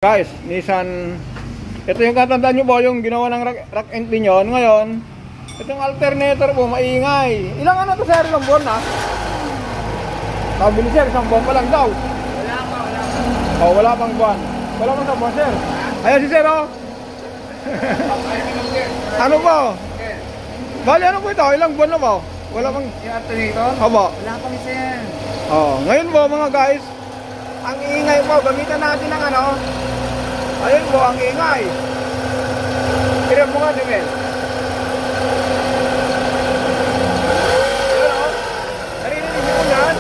Guys, Nissan, ito yung katandaan nyo po, yung ginawa ng rack and pinion. Ngayon, itong alternator po, maingay. Ilang ano to sir? Ilang buwan na? Sabi ni sir, isang buwan pa lang daw. Wala pa. Oh, wala pang buwan. Wala pang isang buwan sir. Ayan si sir oh. Ano po? Bali ano po ito? Ilang buwan na po? Wala pang... Yung alternator? Opo. Wala pang isa yan. Oh, ngayon po mga guys, ang ingay po, gamitan natin ng ano. Ayun po, ang ingay. Kira mo nga, Dimel. Ayun o. Narinig niyo po yan?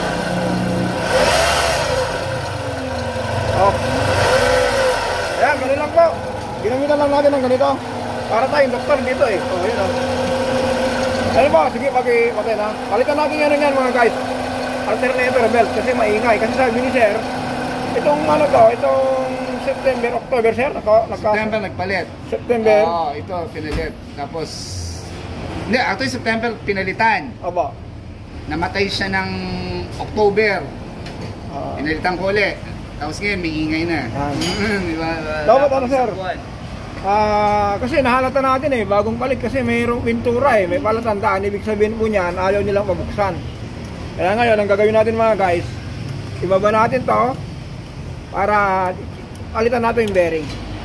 Oh. Ayan, ganun lang po. Ginamitan lang natin ng ganito. Para tayong doktor dito eh. Oh, yun o. Ayun po, sige, pati na. Palitan natin yan mga guys. Alternator belt kasi maingay. Kasi sabi ni sir, itong ano to, itong September, October sir, September nagpalit. September. Oo, ito pinalit. Tapos, hindi, actually September pinalitan. Opo. Namatay siya ng October. Pinalitan ko ulit. Tapos ngayon, may ingay na. Diba? Dapat ano sir? Kasi nahalata natin eh, bagong palit kasi mayroong pintura eh, may palatandaan. Ibig sabihin po niyan, ayaw nilang pabuksan. Kaya ngayon, ang gagawin natin mga guys, ibaba natin to para palitan natin yung bearing.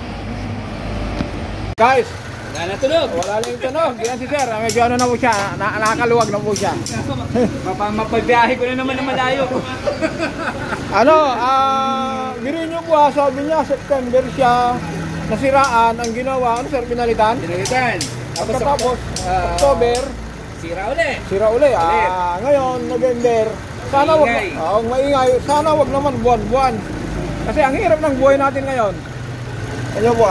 Guys, Wala na tunog. wala lang yung tunog. Yan si sir, medyo ano na po siya, nakakaluwag na po siya. Mapagbiyahe ko na naman na malayo. Ano, biruin nyo po sabi niya, September siya nasiraan, ang ginawa, ano sir, pinalitan? Pinalitan. Tapos, October, Sira ulit. sira uli. Ngayon, November, sana wag, maingay, sana wag naman buwan-buwan. Kasi ang hirap ng buhay natin ngayon. Ano po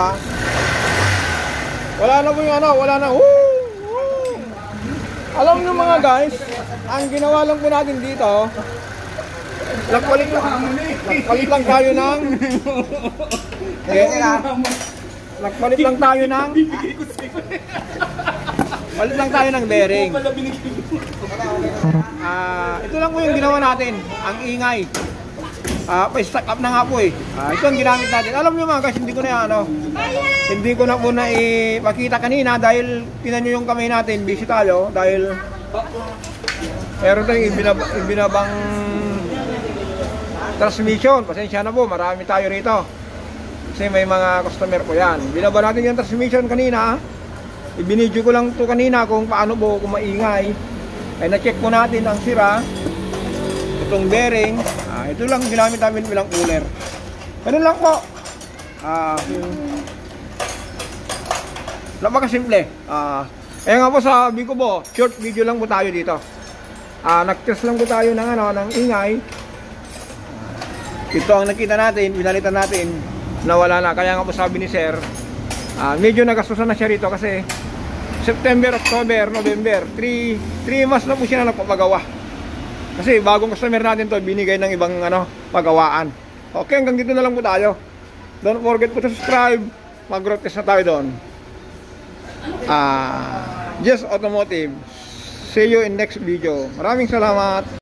wala na po yung ano, wala na. Woo! Alam nyo mga guys, ang ginawa lang po natin dito, nagpalit lang tayo ng nagpalit lang tayo ng palit lang tayo ng bearing. Ito lang po yung ginawa natin, ang ingay. Pa-stack up na nga po eh. Ito ang ginamit natin. Alam nyo mga guys, hindi ko na po na ipakita kanina dahil tinan nyo yung kamay natin, busy tayo dahil meron tayong ibinabang transmission. Pasensya na po, marami tayo rito kasi may mga customer po yan. Binaba natin yung transmission kanina. Ibinidyo ko lang to kanina kung paano po kung maingay. Ay na-check po natin ang sira, itong bearing. Ito lang ginamit namin bilang cooler. Ganun lang po. Napakasimple. Kaya nga po sabi ko po, short video lang po tayo dito. Nag-test lang po tayo ng, ng ingay. Ito ang nakita natin, pinalitan natin, nawala na. Kaya nga po sabi ni sir, medyo nagastusan na siya rito kasi September, October, November, 3 months na po siya na nagpapagawa. Kasi bagong customer natin to, binigay ng ibang pagawaan. Okay, hanggang dito na lang po tayo. Don't forget to subscribe. Mag-road test na tayo doon. Just Automotive. See you in next video. Maraming salamat.